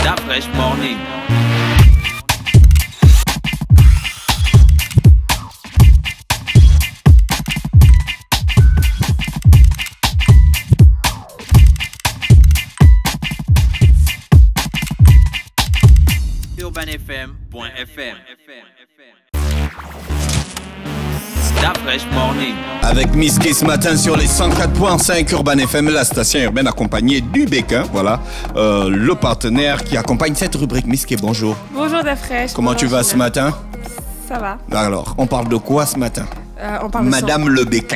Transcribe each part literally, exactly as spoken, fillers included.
That fresh morning. urban f m point f m. That fresh morning. Avec Misky ce matin sur les cent quatre point cinq Urban F M, la station urbaine accompagnée du Béquin. Voilà, euh, le partenaire qui accompagne cette rubrique. Misky, bonjour. Bonjour Dafresh. Comment tu vas ce matin? Ça va. Alors, on parle de quoi ce matin? euh, on parle Madame de le Béquin.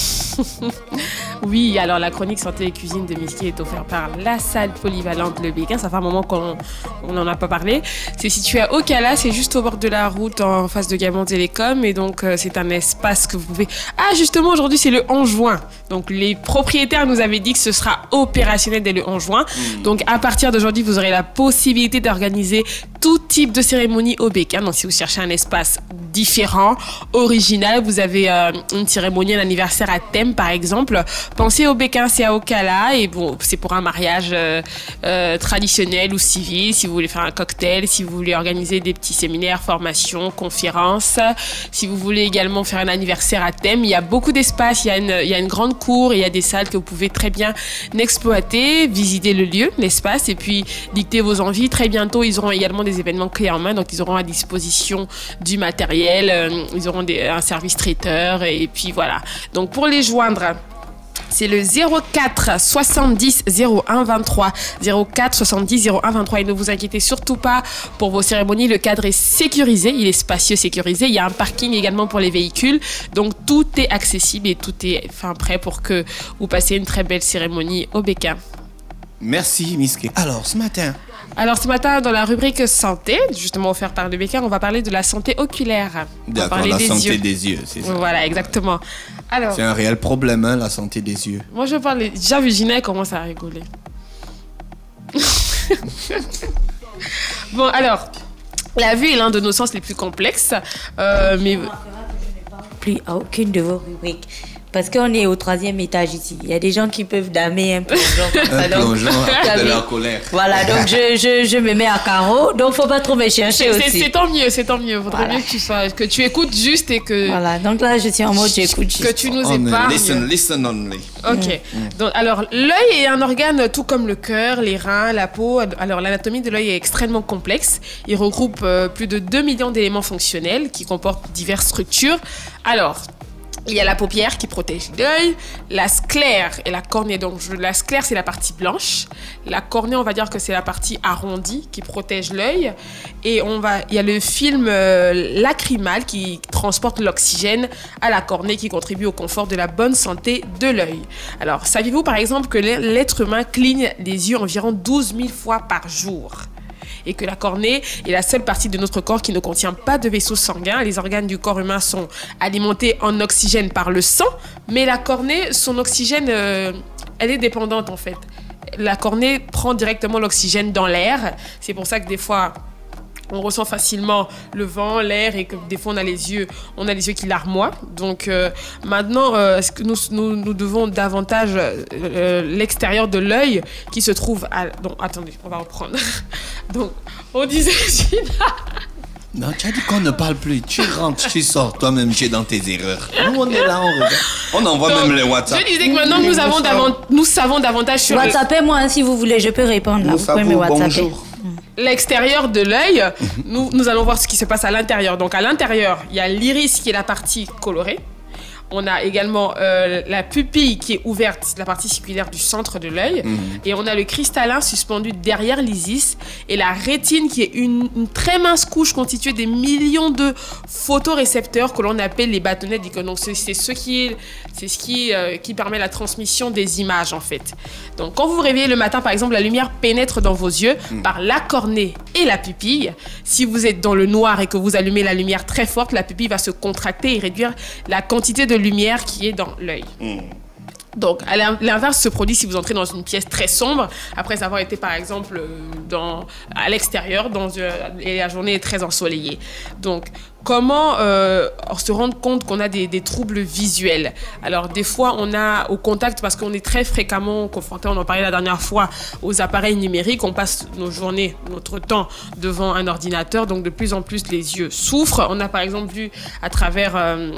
Oui, alors la chronique santé et cuisine de Misky est offerte par la salle polyvalente Le Béquin. Ça fait un moment qu'on n'en a pas parlé. C'est situé à Ocala, c'est juste au bord de la route en face de Gabon Télécom. Et donc, euh, c'est un espace que vous pouvez... Ah, justement, aujourd'hui, c'est le onze juin. Donc, les propriétaires nous avaient dit que ce sera opérationnel dès le onze juin. Mmh. Donc, à partir d'aujourd'hui, vous aurez la possibilité d'organiser tout type de cérémonie au Béquin. Donc, si vous cherchez un espace différent, original, vous avez euh, une cérémonie, un anniversaire à thème, par exemple. Pensez au Béquin, c'est à Ocala, et bon, c'est pour un mariage euh, euh, traditionnel ou civil, si vous voulez faire un cocktail, si vous voulez organiser des petits séminaires, formations, conférences, si vous voulez également faire un anniversaire à thème. Il y a beaucoup d'espace, il y a une, il y a une grande cour, il y a des salles que vous pouvez très bien exploiter, visiter le lieu, l'espace, et puis dicter vos envies. Très bientôt, ils auront également des événements clés en main, donc ils auront à disposition du matériel, euh, ils auront des, un service traiteur, et puis voilà. Donc pour les joindre, c'est le zéro quatre soixante-dix zéro un vingt-trois, zéro quatre soixante-dix zéro un vingt-trois. Et ne vous inquiétez surtout pas pour vos cérémonies, le cadre est sécurisé, il est spacieux, sécurisé. Il y a un parking également pour les véhicules, donc tout est accessible et tout est enfin, prêt pour que vous passiez une très belle cérémonie au Béquin. Merci Misky. Alors ce matin Alors ce matin, dans la rubrique santé, justement offerte par le Béquin, on va parler de la santé oculaire. D'accord, la des santé yeux. des yeux, c'est ça. Voilà, exactement. Alors, c'est un réel problème, hein, la santé des yeux. Moi, je parle... Déjà, Virginie commence à rigoler. Bon, alors, la vue est l'un de nos sens les plus complexes, euh, mais... Plus à aucune de vos rubriques. Parce qu'on est au troisième étage ici. Il y a des gens qui peuvent damer un plongeon. un plongeon de la colère. Voilà, donc je, je, je me mets à carreau. Donc, il ne faut pas trop me chercher aussi. C'est tant mieux, c'est tant mieux. Il faudrait voilà. mieux que tu, sois, que tu écoutes juste et que... Voilà, donc là, je suis en mode j'écoute juste. Que tu nous épargnes. Listen, listen only. Ok. Mm. Donc, alors, l'œil est un organe tout comme le cœur, les reins, la peau. Alors, l'anatomie de l'œil est extrêmement complexe. Il regroupe euh, plus de deux millions d'éléments fonctionnels qui comportent diverses structures. Alors... Il y a la paupière qui protège l'œil, la sclère et la cornée. Donc, je, la sclère, c'est la partie blanche. La cornée, on va dire que c'est la partie arrondie qui protège l'œil. Et on va, il y a le film euh, lacrymal qui transporte l'oxygène à la cornée, qui contribue au confort de la bonne santé de l'œil. Alors, saviez-vous par exemple que l'être humain cligne les yeux environ douze mille fois par jour ? Et que la cornée est la seule partie de notre corps qui ne contient pas de vaisseaux sanguins. Les organes du corps humain sont alimentés en oxygène par le sang, mais la cornée, son oxygène, euh, elle est dépendante en fait. La cornée prend directement l'oxygène dans l'air. C'est pour ça que des fois... on ressent facilement le vent, l'air, et que des fois on a les yeux, on a les yeux qui larmoient. Donc euh, maintenant, euh, est-ce que nous, nous, nous devons davantage euh, l'extérieur de l'œil qui se trouve à... Donc attendez, on va reprendre. Donc on disait... Non, tu as dit qu'on ne parle plus. Tu rentres, tu sors, toi-même, tu es dans tes erreurs. Nous, on est là, on regarde. On envoie Donc, même les WhatsApp. Je disais que maintenant, nous, avons davant... nous savons davantage sur... WhatsAppez-moi hein, si vous voulez, je peux répondre là. Vous, vous pouvez me WhatsApper. Bonjour. L'extérieur de l'œil, nous, nous allons voir ce qui se passe à l'intérieur. Donc à l'intérieur, il y a l'iris qui est la partie colorée. On a également euh, la pupille qui est ouverte, la partie circulaire du centre de l'œil. Mmh. Et on a le cristallin suspendu derrière l'iris. Et la rétine qui est une, une très mince couche constituée des millions de photorécepteurs que l'on appelle les bâtonnets d'icônes. Donc c'est, c'est ce qui, est, c'est ce qui, euh, qui permet la transmission des images en fait. Donc quand vous vous réveillez le matin, par exemple, la lumière pénètre dans vos yeux mmh. par la cornée et la pupille. Si vous êtes dans le noir et que vous allumez la lumière très forte, la pupille va se contracter et réduire la quantité de lumière qui est dans l'œil. Mmh. Donc, à l'inverse se produit si vous entrez dans une pièce très sombre, après avoir été, par exemple, dans, à l'extérieur, dans, et la journée est très ensoleillée. Donc, comment euh, se rendre compte qu'on a des, des troubles visuels? Alors, des fois, on a au contact, parce qu'on est très fréquemment confronté, on en parlait la dernière fois, aux appareils numériques. On passe nos journées, notre temps devant un ordinateur, donc de plus en plus, les yeux souffrent. On a, par exemple, vu à travers... Euh,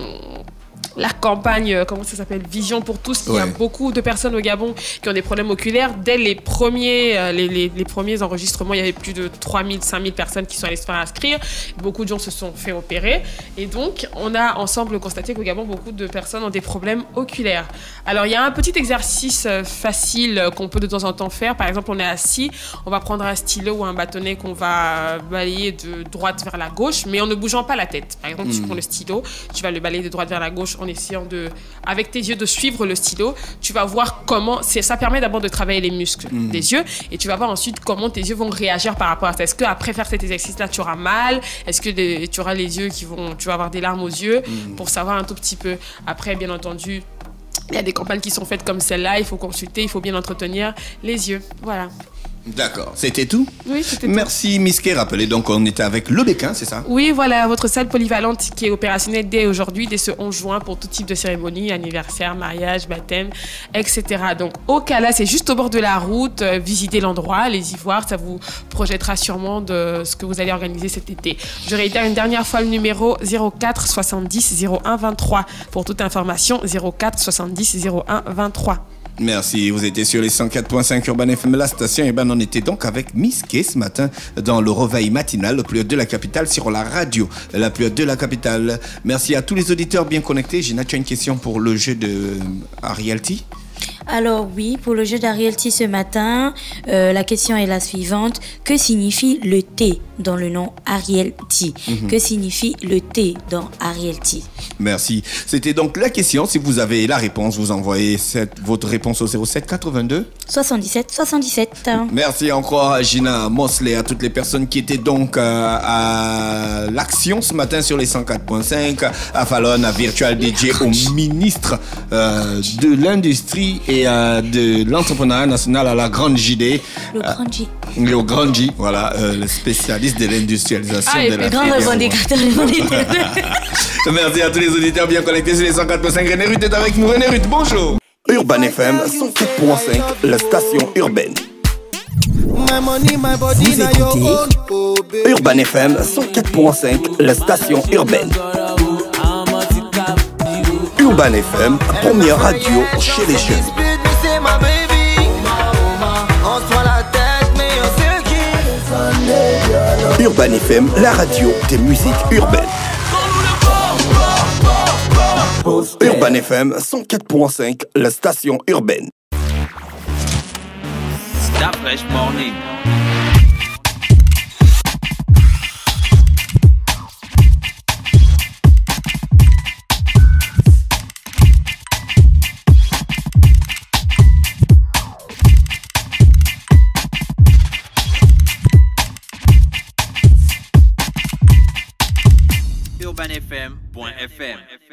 la campagne, comment ça s'appelle, Vision pour tous, il ouais. y a beaucoup de personnes au Gabon qui ont des problèmes oculaires. Dès les premiers, euh, les, les, les premiers enregistrements, il y avait plus de trois mille, cinq mille personnes qui sont allées se faire inscrire. Beaucoup de gens se sont fait opérer. Et donc, on a ensemble constaté qu'au Gabon, beaucoup de personnes ont des problèmes oculaires. Alors, il y a un petit exercice facile qu'on peut de temps en temps faire. Par exemple, on est assis, on va prendre un stylo ou un bâtonnet qu'on va balayer de droite vers la gauche, mais en ne bougeant pas la tête. Par exemple, mmh. tu prends le stylo, tu vas le balayer de droite vers la gauche en essayant de, avec tes yeux, de suivre le stylo. Tu vas voir comment, ça permet d'abord de travailler les muscles mmh. des yeux, et tu vas voir ensuite comment tes yeux vont réagir par rapport à ça. Est-ce qu'après faire cet exercice-là, tu auras mal? Est-ce que les, tu auras les yeux qui vont, tu vas avoir des larmes aux yeux? mmh. Pour savoir un tout petit peu. Après, bien entendu, il y a des campagnes qui sont faites comme celle-là, il faut consulter, il faut bien entretenir les yeux. Voilà. D'accord, c'était tout? Oui, c'était tout. Merci Miske. Rappelez donc, on était avec Le Béquin, c'est ça? Oui, voilà, votre salle polyvalente qui est opérationnelle dès aujourd'hui, dès ce onze juin, pour tout type de cérémonie, anniversaire, mariage, baptême, et cetera. Donc, au cas là, c'est juste au bord de la route. Euh, visitez l'endroit, allez y voir, ça vous projettera sûrement de ce que vous allez organiser cet été. Je réitère une dernière fois le numéro zéro quatre soixante-dix zéro un vingt-trois. Pour toute information, zéro quatre soixante-dix zéro un vingt-trois. Merci, vous étiez sur les cent quatre point cinq Urban F M, la station. Et ben, on était donc avec Miske ce matin dans le réveil matinal, le plus haut de la capitale, sur la radio, la plus haute de la capitale. Merci à tous les auditeurs bien connectés. Gina, tu as une question pour le jeu de Arielty? Alors oui, pour le jeu d'Arielty ce matin, euh, la question est la suivante. Que signifie le T dans le nom Arielty? mm-hmm. Que signifie le T dans Arielty? Merci. C'était donc la question. Si vous avez la réponse, vous envoyez cette, votre réponse au zéro sept quatre-vingt-deux soixante-dix-sept soixante-dix-sept. Merci encore à Gina Mosley, à toutes les personnes qui étaient donc euh, à l'action ce matin sur les cent quatre point cinq, à Fallon, à Virtual D J, au ministre euh, de l'Industrie et euh, de l'Entrepreneuriat National, à la Grande J D. Le Grand J. Euh, le Grand J, voilà, euh, le spécialiste de l'industrialisation ah, de la grand revendicateur. Merci à tous les auditeurs bien connectés sur les cent quatre point cinq. René Ruth est avec nous. René Ruth, bonjour. Urban F M cent quatre point cinq, la station urbaine. Vous écoutez Urban F M cent quatre point cinq, la station urbaine. Urban F M, première radio chez les jeunes. Urban F M, la radio des musiques urbaines. Urban F M cent quatre point cinq, la station urbaine. Stop Fresh Morning. urban f m point f m